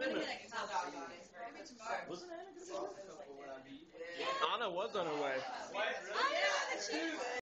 Wasn't Anna going to be? Anna was on her way.